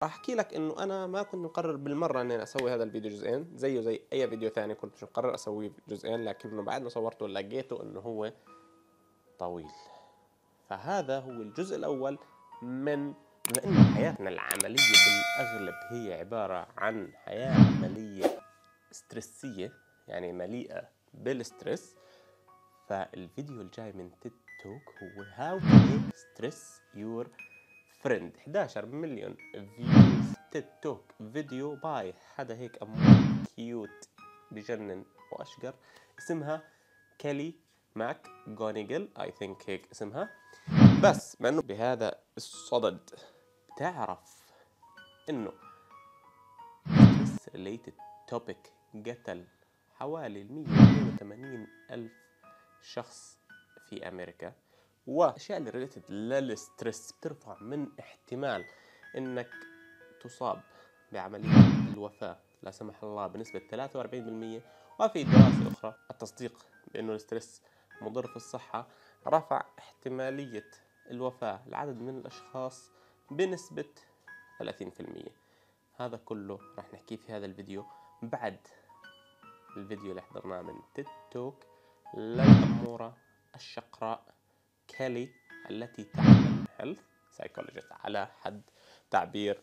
راح احكي لك انه انا ما كنت مقرر بالمره اني أنا اسوي هذا الفيديو جزئين، زيه زي اي فيديو ثاني كنت مش مقرر اسويه جزئين، لكنه بعد ما صورته لقيته انه هو طويل. فهذا هو الجزء الاول من، بما انه حياتنا العمليه بالاغلب هي عباره عن حياه عمليه ستريسيه، يعني مليئه بالستريس. فالفيديو الجاي من تيد توك هو How to make stress your friend. 11 مليون فيوز تيد توك فيديو باي حدا هيك أمور كيوت بجنن وأشقر، اسمها كيلي ماك جونيجل I think هيك اسمها. بس مع انه بهذا الصدد بتعرف انه stress related topic قتل حوالي 182 ألف شخص في أمريكا، والأشياء اللي ريليتد للستريس بترفع من احتمال إنك تصاب بعملية الوفاة لا سمح الله بنسبة 43%. وفي دراسة أخرى التصديق بأنه الستريس مضر في الصحة رفع احتمالية الوفاة لعدد من الأشخاص بنسبة 30%. هذا كله راح نحكيه في هذا الفيديو بعد الفيديو اللي حضرناه من تيد توك للأمورة الشقراء كيلي التي تعمل هيلث سايكولوجيست على حد تعبير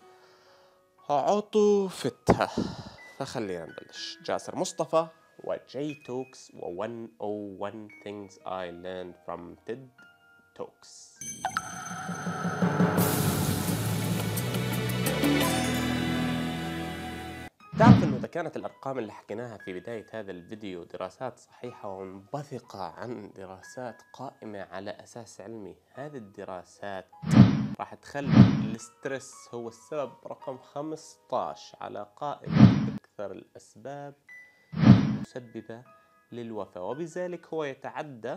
عطوفتها. فخلينا نبلش. جاسر مصطفى وجي توكس و 101 things I learned from TED Talks. تعرف انه اذا كانت الارقام اللي حكيناها في بداية هذا الفيديو دراسات صحيحة ومنبثقة عن دراسات قائمة على اساس علمي، هذه الدراسات راح تخلي الستريس هو السبب رقم 15 على قائمة اكثر الاسباب المسببة للوفاة، وبذلك هو يتعدى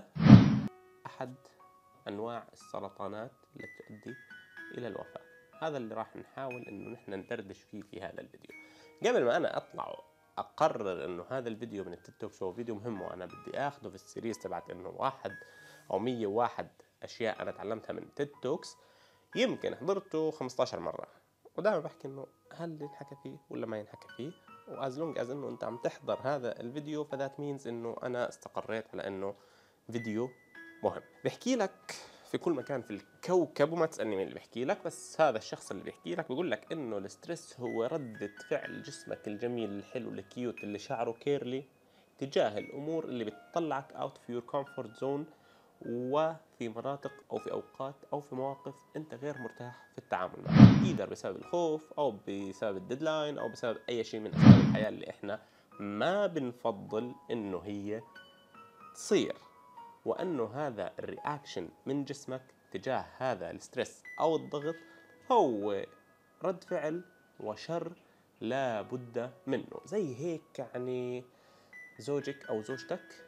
احد انواع السرطانات التي تؤدي الى الوفاة. هذا اللي راح نحاول انه نحن ندردش فيه في هذا الفيديو. قبل ما انا اطلع اقرر انه هذا الفيديو من التيك توك شو فيديو مهم وانا بدي اخذه في السيريز تبعت انه 1 أو 101 اشياء انا تعلمتها من تيد توكس، يمكن حضرته 15 مرة ودائما بحكي انه هل ينحكى فيه ولا ما ينحكى فيه، واز لونج از انه انت عم تحضر هذا الفيديو فذات مينز انه انا استقريت على انه فيديو مهم. بحكي لك في كل مكان في الكوكب، وما تسألني مين اللي بيحكي لك، بس هذا الشخص اللي بيحكي لك بيقول لك انه الستريس هو ردة فعل جسمك الجميل الحلو الكيوت اللي شعره كيرلي تجاه الامور اللي بتطلعك out of your comfort zone، وفي مناطق او في اوقات او في مواقف انت غير مرتاح في التعامل معها، ايذر بسبب الخوف او بسبب الديدلاين او بسبب اي شيء من اسباب الحياة اللي احنا ما بنفضل انه هي تصير. وأنه هذا الرياكشن من جسمك تجاه هذا الستريس أو الضغط هو رد فعل وشر لا بد منه. زي هيك يعني زوجك أو زوجتك،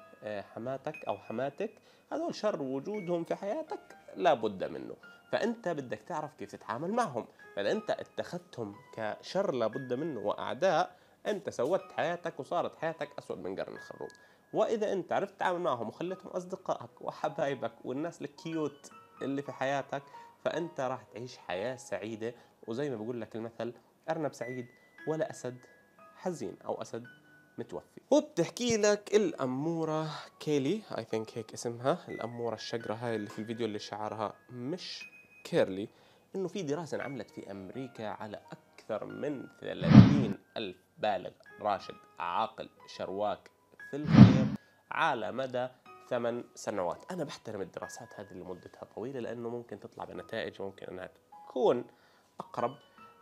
حماتك أو حماتك، هذول شر وجودهم في حياتك لا بد منه، فأنت بدك تعرف كيف تتعامل معهم. فإذا أنت اتخذتهم كشر لا بد منه وأعداء، أنت سودت حياتك وصارت حياتك أسود من قرن الخروف. وإذا أنت عرفت تتعامل معهم وخليتهم أصدقائك وحبايبك والناس الكيوت اللي في حياتك، فأنت راح تعيش حياة سعيدة. وزي ما بقول لك المثل، أرنب سعيد ولا أسد حزين أو أسد متوفي. وبتحكي لك الأمورة كيلي I think هيك اسمها، الأمورة الشقرة هاي اللي في الفيديو اللي شعرها مش كيرلي، إنه في دراسة انعملت في أمريكا على أكثر من 30 ألف بالغ راشد عاقل شرواك في الخير على مدى 8 سنوات. أنا بحترم الدراسات هذه اللي مدتها طويلة لأنه ممكن تطلع بنتائج ممكن أنها تكون أقرب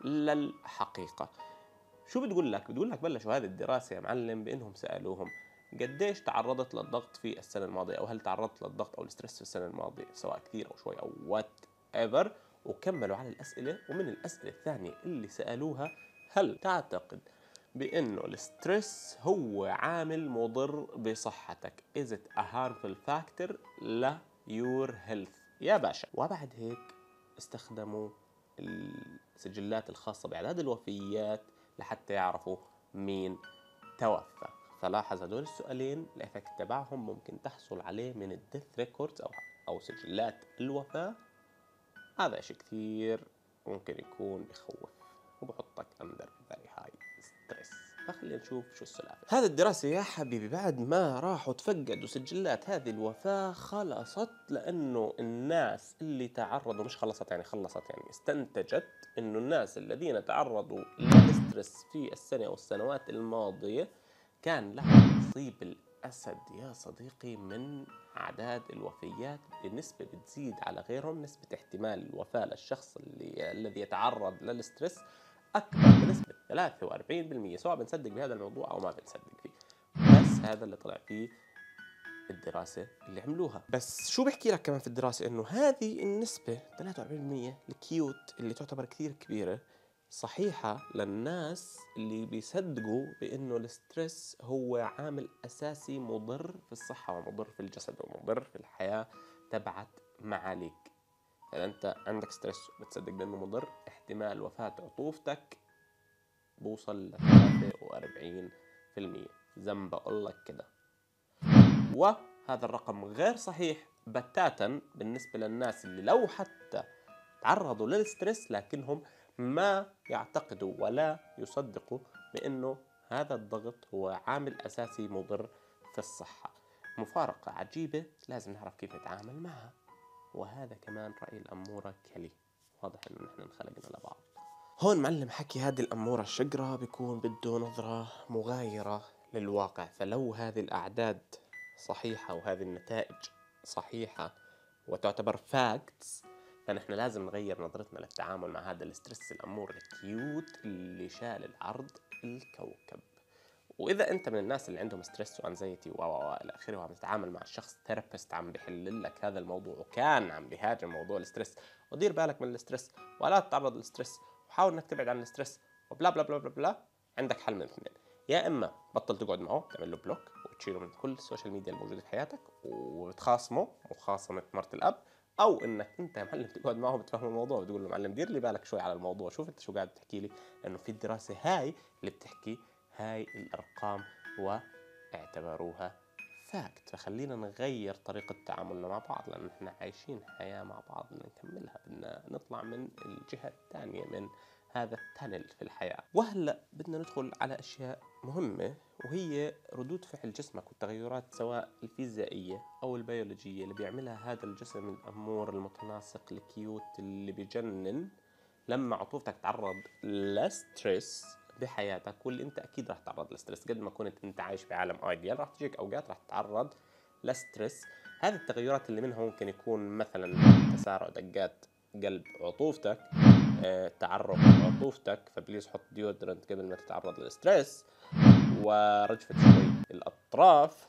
للحقيقة. شو بتقول لك؟ بتقول لك بلشوا هذه الدراسة يا معلم بأنهم سألوهم قديش تعرضت للضغط في السنة الماضية، أو هل تعرضت للضغط أو الستريس في السنة الماضية سواء كثير أو شوي أو وات ايفر، وكملوا على الأسئلة. ومن الأسئلة الثانية اللي سألوها، هل تعتقد بأنه الستريس هو عامل مضر بصحتك؟ Is it a harmful factor ل your health يا باشا؟ وبعد هيك استخدموا السجلات الخاصة بإعداد الوفيات لحتى يعرفوا مين توفى. فلاحظ هدول السؤالين الإفكت تبعهم ممكن تحصل عليه من الديث ريكوردز أو سجلات الوفاة. هذا إشي كثير ممكن يكون بخوف. فخلينا نشوف شو السلافة. هذه الدراسة يا حبيبي بعد ما راحوا تفقدوا سجلات هذه الوفاة خلصت، لأنه الناس اللي تعرضوا، مش خلصت يعني خلصت، يعني استنتجت إنه الناس الذين تعرضوا للستريس في السنة أو السنوات الماضية كان لهم نصيب الأسد يا صديقي من أعداد الوفيات بنسبة بتزيد على غيرهم. نسبة احتمال الوفاة للشخص الذي يتعرض للستريس أكبر بنسبة 43%، سواء بنصدق بهذا الموضوع أو ما بنصدق فيه. بس هذا اللي طلع فيه الدراسة اللي عملوها. بس شو بحكي لك كمان في الدراسة؟ إنه هذه النسبة 43% الكيوت اللي تعتبر كثير كبيرة صحيحة للناس اللي بيصدقوا بأنه الستريس هو عامل أساسي مضر في الصحة ومضر في الجسد ومضر في الحياة تبعت معاليك. يعني أنت عندك ستريس وبتصدق بأنه مضر، احتمال وفاة عطوفتك بوصل ل 43%. زي ما بقول لك كده. وهذا الرقم غير صحيح بتاتا بالنسبة للناس اللي لو حتى تعرضوا للستريس لكنهم ما يعتقدوا ولا يصدقوا بأنه هذا الضغط هو عامل أساسي مضر في الصحة. مفارقة عجيبة لازم نعرف كيف نتعامل معها. وهذا كمان رأي الأمورة كلي. واضح إنه نحن انخلقنا لبعض. هون معلم حكي هذه الأمورة الشقرة بيكون بده نظرة مغايرة للواقع. فلو هذه الأعداد صحيحة وهذه النتائج صحيحة وتعتبر فاكتس، فنحن لازم نغير نظرتنا للتعامل مع هذا الستريس الأمور الكيوت اللي شال العرض الكوكب. وإذا أنت من الناس اللي عندهم ستريس وانزايتي إلى آخره وعم تتعامل مع شخص ثيرابيست عم بيحل لك هذا الموضوع وكان عم بيهاجم موضوع الستريس، ودير بالك من الستريس ولا تتعرض للستريس وحاول انك تبعد عن الستريس وبلا بلا بلا بلا بلا، عندك حل من الاثنين: يا اما بطل تقعد معه، تعمل له بلوك وتشيله من كل السوشيال ميديا الموجوده في حياتك وتخاصمه مخاصمه مرت الاب، او انك انت يا معلم تقعد معه وتفهم الموضوع وتقول له معلم دير لي بالك شوي على الموضوع، شوف انت شو قاعد تحكي لي، لانه في الدراسه هاي اللي بتحكي هاي الارقام واعتبروها فاكت. فخلينا نغير طريقة تعاملنا مع بعض، لأن احنا عايشين حياة مع بعض بدنا نكملها، بدنا نطلع من الجهة الثانية من هذا التانل في الحياة. وهلأ بدنا ندخل على أشياء مهمة، وهي ردود فعل جسمك والتغيرات سواء الفيزيائية أو البيولوجية اللي بيعملها هذا الجسم الأمور المتناسق الكيوت اللي بيجنن لما عطوفتك تعرض لستريس بحياتك. واللي انت اكيد راح تتعرض لستريس قد ما كنت انت عايش بعالم ايديال، راح تجيك اوقات راح تتعرض لستريس. هذه التغيرات اللي منها ممكن يكون مثلا تسارع دقات قلب عطوفتك، تعرق عطوفتك، فبليز حط ديودرنت قبل ما تتعرض للستريس، ورجفة شوي الاطراف،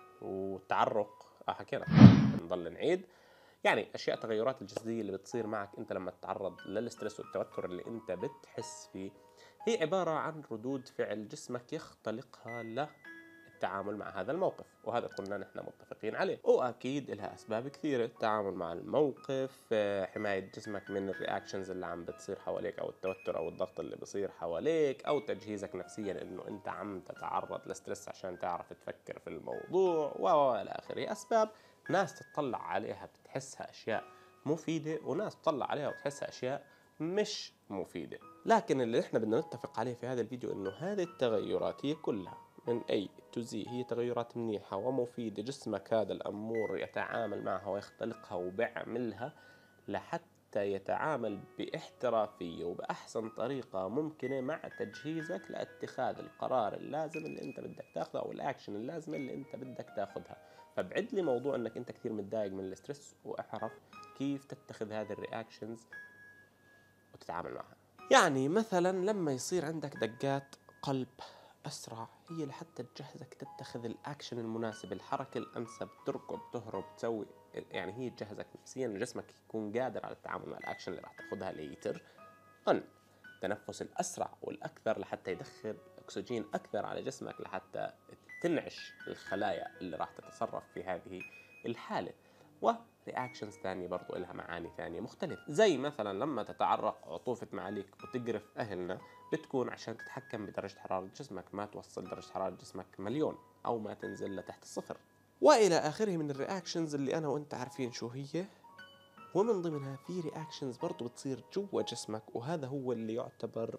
وتعرق حكينا نضل نعيد. يعني اشياء تغيرات الجسديه اللي بتصير معك انت لما تتعرض للستريس والتوتر اللي انت بتحس فيه، هي عباره عن ردود فعل جسمك يختلقها للتعامل مع هذا الموقف. وهذا كنا نحن متفقين عليه. واكيد لها اسباب كثيره: التعامل مع الموقف، حمايه جسمك من الرياكشنز اللي عم بتصير حواليك، او التوتر او الضغط اللي بصير حواليك، او تجهيزك نفسيا انه انت عم تتعرض لستريس عشان تعرف تفكر في الموضوع والى اخره. اسباب ناس تطلع عليها بتحسها أشياء مفيدة، وناس تطلع عليها وتحسها أشياء مش مفيدة. لكن اللي احنا بدنا نتفق عليه في هذا الفيديو إنه هذه التغيرات هي كلها من A to Z هي تغيرات منيحة ومفيدة. جسمك هذا الأمور يتعامل معها ويختلقها وبيعملها لحتى يتعامل باحترافية وبأحسن طريقة ممكنة مع تجهيزك لاتخاذ القرار اللازم اللي انت بدك تاخذه او الاكشن اللازمة اللي انت بدك تاخذها. فابعد لي موضوع انك انت كثير متضايق من الستريس، واعرف كيف تتخذ هذه الرياكشنز وتتعامل معها. يعني مثلا لما يصير عندك دقات قلب اسرع، هي لحتى تجهزك تتخذ الاكشن المناسب، الحركه الانسب، تركض تهرب تسوي، يعني هي تجهزك نفسيا جسمك يكون قادر على التعامل مع الاكشن اللي راح تاخذها ليتر. التنفس الاسرع والاكثر لحتى يدخل اكسجين اكثر على جسمك لحتى تنعش الخلايا اللي راح تتصرف في هذه الحالة. ورياكشنز ثانية برضو لها معاني ثانية مختلفة، زي مثلا لما تتعرق عطوفة معاليك وتقرف أهلنا، بتكون عشان تتحكم بدرجة حرارة جسمك، ما توصل درجة حرارة جسمك مليون أو ما تنزل لتحت الصفر وإلى آخره من الرياكشنز اللي أنا وإنت عارفين شو هي. ومن ضمنها في رياكشنز برضو بتصير جوا جسمك، وهذا هو اللي يعتبر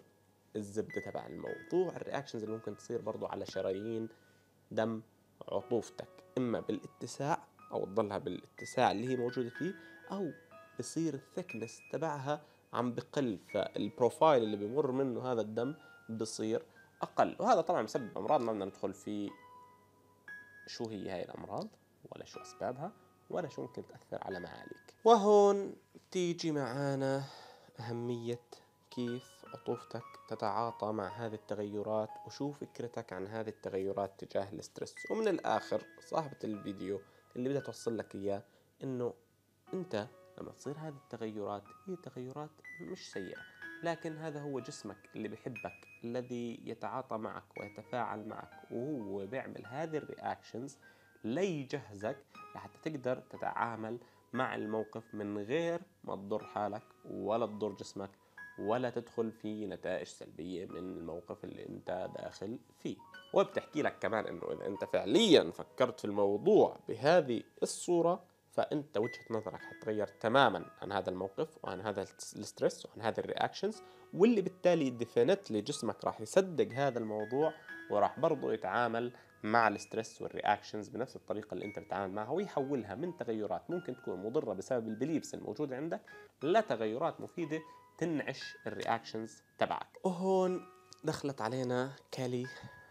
الزبدة تبع الموضوع الرياكشنز اللي ممكن تصير برضو على شرايين دم عطوفتك، إما بالاتساع أو تضلها بالاتساع اللي هي موجودة فيه، أو بصير الثكنس تبعها عم بقل، فالبروفايل اللي بيمر منه هذا الدم بصير أقل. وهذا طبعا بسبب أمراض ما بدنا ندخل في شو هي هاي الأمراض ولا شو أسبابها ولا شو ممكن تأثر على معاليك. وهون تيجي معانا أهمية كيف عطوفتك تتعاطى مع هذه التغيرات وشو فكرتك عن هذه التغيرات تجاه الاسترس. ومن الآخر صاحبة الفيديو اللي بدها توصل لك إياه إنه أنت لما تصير هذه التغيرات هي تغيرات مش سيئة، لكن هذا هو جسمك اللي بيحبك الذي يتعاطى معك ويتفاعل معك، وهو بيعمل هذه الرياكشنز ليجهزك لحتى تقدر تتعامل مع الموقف من غير ما تضر حالك ولا تضر جسمك ولا تدخل في نتائج سلبية من الموقف اللي انت داخل فيه. وبتحكي لك كمان انه اذا انت فعليا فكرت في الموضوع بهذه الصورة فانت وجهة نظرك حتغير تماما عن هذا الموقف وعن هذا الستريس وعن هذه الرياكشنز، واللي بالتالي ديفينتلي جسمك راح يصدق هذا الموضوع وراح برضو يتعامل مع الستريس والرياكشنز بنفس الطريقة اللي انت بتتعامل معها، ويحولها من تغيرات ممكن تكون مضرة بسبب البليفز الموجودة عندك لتغيرات مفيدة تنعش الرياكشنز تبعك. وهون دخلت علينا كالي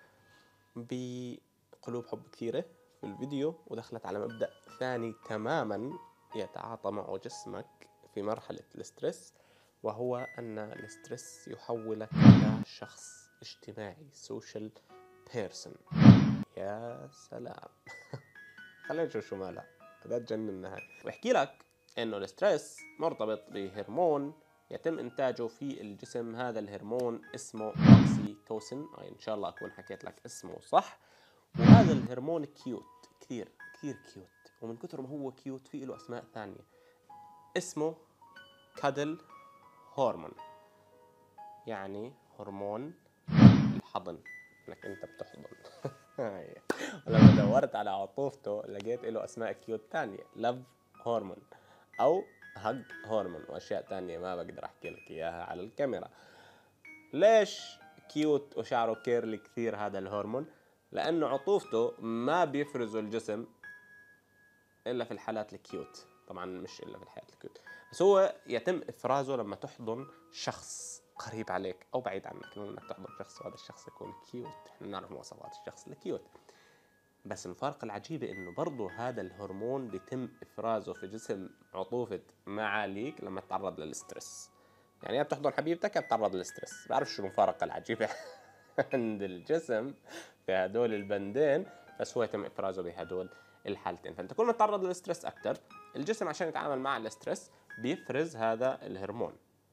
بقلوب حب كثيرة في الفيديو، ودخلت على مبدأ ثاني تماما يتعاطى معه جسمك في مرحلة الاسترس، وهو أن الاسترس يحولك إلى شخص اجتماعي social person. يا سلام خلينا نشوف شو مالها، هذا تجننا هاي. واحكي لك انه الاسترس مرتبط بهرمون يتم انتاجه في الجسم، هذا الهرمون اسمه اوكسيتوسين، ان شاء الله اكون حكيت لك اسمه صح. وهذا الهرمون كيوت، كثير كثير كيوت، ومن كثر ما هو كيوت في له اسماء ثانية، اسمه كادل هرمون، يعني هرمون الحضن، انك انت بتحضن. ولما دورت على عطوفته لقيت له اسماء كيوت تانية، لاف هرمون او هج هرمون واشياء تانية ما بقدر احكي لك اياها على الكاميرا. ليش كيوت وشعره كيرلي كثير هذا الهرمون؟ لانه عطوفته ما بيفرزه الجسم الا في الحالات الكيوت، طبعا مش الا في الحالات الكيوت، بس هو يتم افرازه لما تحضن شخص قريب عليك او بعيد عنك، المهم انك تحضن شخص وهذا الشخص يكون كيوت. احنا نعرف مواصفات الشخص الكيوت، بس المفارقة العجيبة انه برضو هذا الهرمون بيتم افرازه في جسم عطوفة معاليك لما تتعرض للسترس. يعني يا بتحضن حبيبتك يا بتتعرض للسترس، بعرف شو المفارقة العجيبة عند الجسم في هدول البندين، بس هو يتم افرازه بهدول الحالتين. فانت كل ما تتعرض للسترس اكثر، الجسم عشان يتعامل مع السترس بيفرز هذا الهرمون.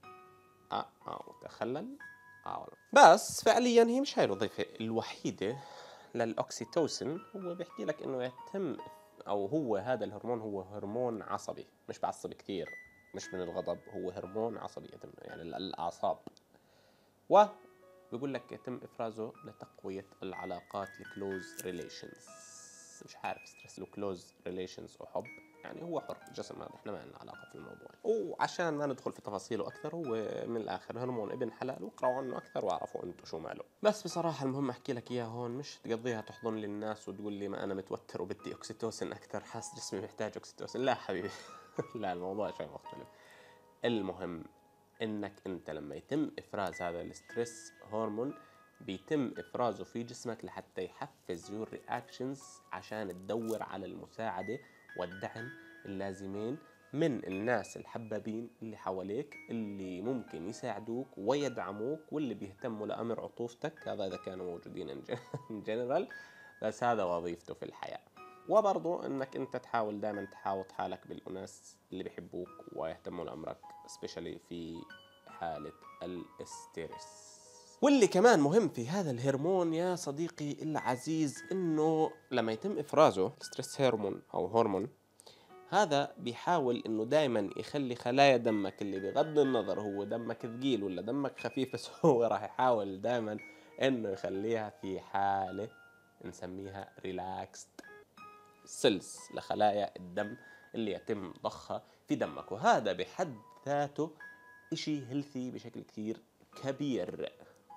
تخلل. بس فعليا هي مش هاي الوظيفة الوحيدة للأوكسيتوسين. هو بيحكي لك إنه يتم، أو هو هذا الهرمون هو هرمون عصبي، مش بعصب كثير، مش من الغضب، هو هرمون عصبي يتم يعني الأعصاب. وبيقول لك يتم إفرازه لتقوية العلاقات الكلوز ريليشنز. مش عارف ستريس له كلوز ريليشنز وحب، يعني هو حر الجسم هذا، احنا ما لنا علاقه في الموضوع. وعشان ما ندخل في تفاصيله اكثر، هو من الاخر هرمون ابن حلال، واقراوا عنه اكثر واعرفوا انتم شو ماله. بس بصراحه المهم احكي لك اياه هون، مش تقضيها تحضن للناس وتقول لي ما انا متوتر وبدي اوكسيتوسين اكثر، حاس جسمي محتاج اوكسيتوسين. لا حبيبي لا، الموضوع شيء مختلف. المهم انك انت لما يتم افراز هذا الستريس هرمون بيتم افرازه في جسمك لحتى يحفز يور رياكشنز عشان تدور على المساعدة والدعم اللازمين من الناس الحبابين اللي حواليك، اللي ممكن يساعدوك ويدعموك واللي بيهتموا لأمر عطوفتك، هذا إذا كانوا موجودين ان جنرال، بس هذا وظيفته في الحياة. وبرضو انك انت تحاول دائما تحاوط حالك بالناس اللي بيحبوك ويهتموا لأمرك، سبيشالي في حالة الاسترس. واللي كمان مهم في هذا الهرمون يا صديقي العزيز، انه لما يتم افرازه الستريس هرمون او هرمون هذا بيحاول انه دائما يخلي خلايا دمك اللي بغض النظر هو دمك ثقيل ولا دمك خفيف، بس هو راح يحاول دائما انه يخليها في حالة نسميها ريلاكست سيلز، لخلايا الدم اللي يتم ضخها في دمك. وهذا بحد ذاته اشي هيلثي بشكل كثير كبير.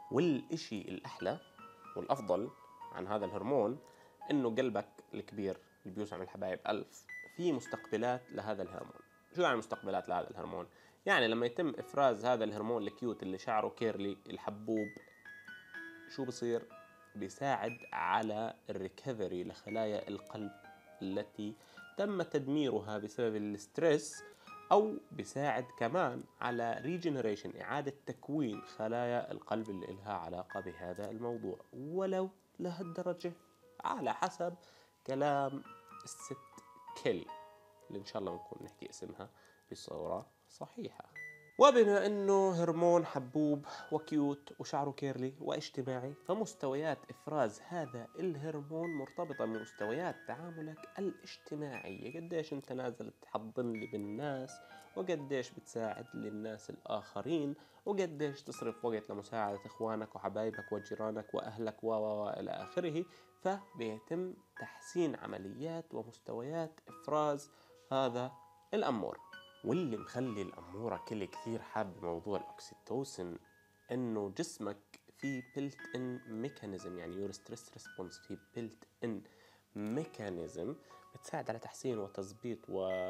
والإشي الأحلى والأفضل عن هذا الهرمون إنه قلبك الكبير اللي بيوسع من الحبايب ألف في مستقبلات لهذا الهرمون. شو يعني مستقبلات لهذا الهرمون؟ يعني لما يتم إفراز هذا الهرمون الكيوت اللي شعره كيرلي الحبوب، شو بصير؟ بيساعد على الريكفري لخلايا القلب التي تم تدميرها بسبب الستريس، أو بيساعد كمان على ريجنريشن إعادة تكوين خلايا القلب اللي إلها علاقة بهذا الموضوع، ولو لهالدرجة على حسب كلام الست كيلي اللي إن شاء الله بنكون نحكي اسمها بصورة صحيحة. وبما انه هرمون حبوب وكيوت وشعره كيرلي واجتماعي، فمستويات افراز هذا الهرمون مرتبطة بمستويات تعاملك الاجتماعية. قديش انت نازل تحضن لي بالناس، وقديش بتساعد للناس الاخرين، وقديش تصرف وقت لمساعدة اخوانك وحبايبك وجيرانك واهلك الى اخره. فبيتم تحسين عمليات ومستويات افراز هذا الامور. واللي مخلي الأمورة كثير حاب موضوع الأكسيتوسين إنه جسمك في built in mechanism، يعني your stress response في built in mechanism بتساعد على تحسين وتظبيط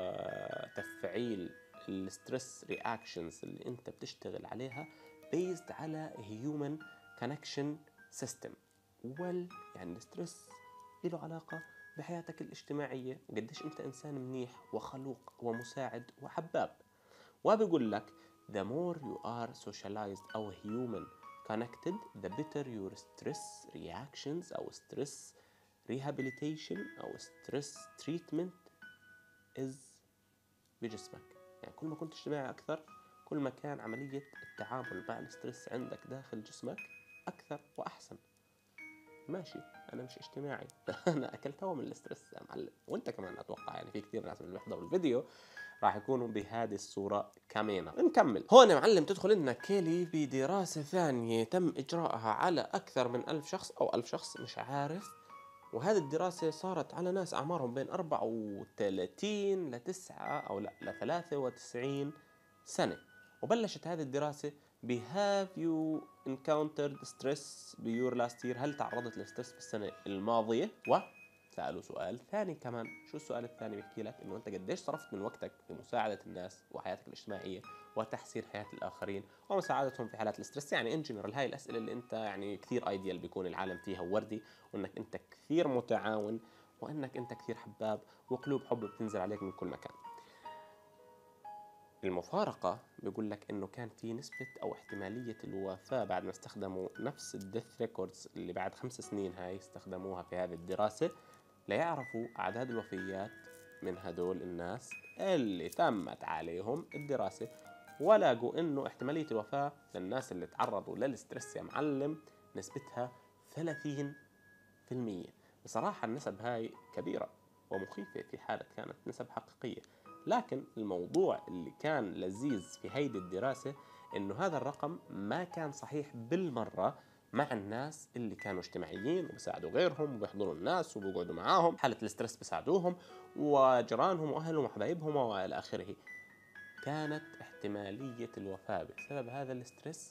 وتفعيل الستريس رياكشنز اللي انت بتشتغل عليها based على human connection system. يعني الستريس له علاقة بحياتك الاجتماعية وقديش انت انسان منيح وخلوق ومساعد وحباب. وبيقول لك the more you are socialized أو human connected the better your stress reactions أو stress rehabilitation أو stress treatment is بجسمك. يعني كل ما كنت اجتماعي أكثر، كل ما كان عملية التعامل مع الستريس عندك داخل جسمك أكثر وأحسن. ماشي انا مش اجتماعي انا اكلت هوا من الاسترس يا معلم، وانت كمان اتوقع. يعني في كثير ناس من اللي بيحضروا الفيديو راح يكونوا بهذه الصورة كمان. نكمل هون يا معلم. تدخل لنا كيلي بدراسة ثانية تم إجراءها على أكثر من 1000 شخص أو 1000 شخص مش عارف، وهذه الدراسة صارت على ناس أعمارهم بين 34 لتسعة أو لا ل 93 سنة. وبلشت هذه الدراسة Have you encountered stress your last year؟ هل تعرضت للستريس بالسنة الماضية؟ وسألوا سؤال ثاني كمان. شو السؤال الثاني؟ بيحكي لك إنه أنت قديش صرفت من وقتك في مساعدة الناس وحياتك الاجتماعية وتحسين حياة الآخرين ومساعدتهم في حالات الاسترس. يعني إن جنرال هاي الأسئلة اللي أنت يعني كثير ايديال بيكون العالم فيها وردي، وإنك أنت كثير متعاون، وإنك أنت كثير حباب، وقلوب حب بتنزل عليك من كل مكان. المفارقة بيقول لك إنه كان في نسبة أو احتمالية الوفاة بعد ما استخدموا نفس الديث ريكوردز اللي بعد 5 سنين هاي استخدموها في هذه الدراسة ليعرفوا أعداد الوفيات من هدول الناس اللي تمت عليهم الدراسة، ولاقوا إنه احتمالية الوفاة للناس اللي تعرضوا للستريس يا معلم نسبتها 30%. بصراحة النسب هاي كبيرة ومخيفة في حالة كانت نسب حقيقية، لكن الموضوع اللي كان لذيذ في هيدي الدراسة إنه هذا الرقم ما كان صحيح بالمرة مع الناس اللي كانوا اجتماعيين وبيساعدوا غيرهم وبيحضروا الناس وبيقعدوا معاهم حالة الاسترس بيساعدوهم، وجيرانهم وأهلهم وحبايبهم وإلى آخره. كانت احتمالية الوفاة بسبب هذا الاسترس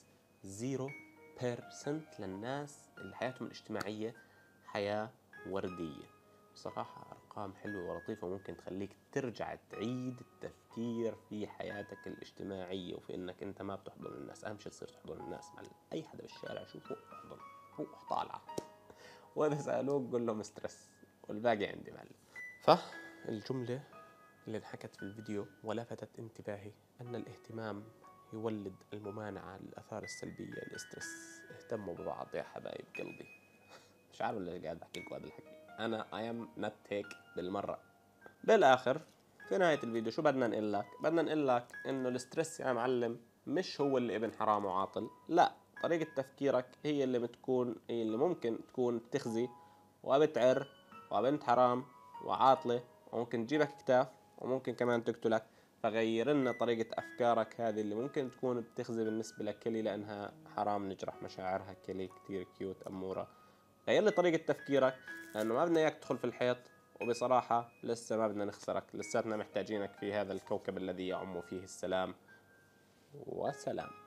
0% للناس اللي حياتهم الاجتماعية حياة وردية. بصراحة أرقام حلوة ولطيفة ممكن تخليك ترجع تعيد التفكير في حياتك الاجتماعية وفي إنك أنت ما بتحضن الناس. أهم شيء تصير تحضن الناس معلم. أي حدا بالشارع شوفه احضن، روح طالعة، وإذا سألوك قول لهم ستريس والباقي عندي معلم. فالجملة اللي انحكت في الفيديو ولفتت انتباهي أن الاهتمام يولد الممانعة للآثار السلبية للاسترس. اهتموا ببعض يا حبايب قلبي. مش عارف اللي قاعد بحكي لكم هذا الحكي، أنا I am not هيك بالمرة. بالآخر في نهاية الفيديو شو بدنا نقول لك؟ بدنا نقول لك إنه الاسترس يا معلم مش هو اللي ابن حرام وعاطل، لا، طريقة تفكيرك هي اللي ممكن تكون بتخزي وبتعر وبنت حرام وعاطلة وممكن تجيبك كتاف وممكن كمان تقتلك. فغير لنا طريقة أفكارك هذه اللي ممكن تكون بتخزي بالنسبة لكلي لأنها حرام نجرح مشاعرها. كلي كتير كيوت أمورة. غير لي طريقة تفكيرك لأنه ما بدنا إياك تدخل في الحيط، وبصراحة لسه ما بدنا نخسرك، لساتنا محتاجينك في هذا الكوكب الذي يعم فيه السلام. وسلام.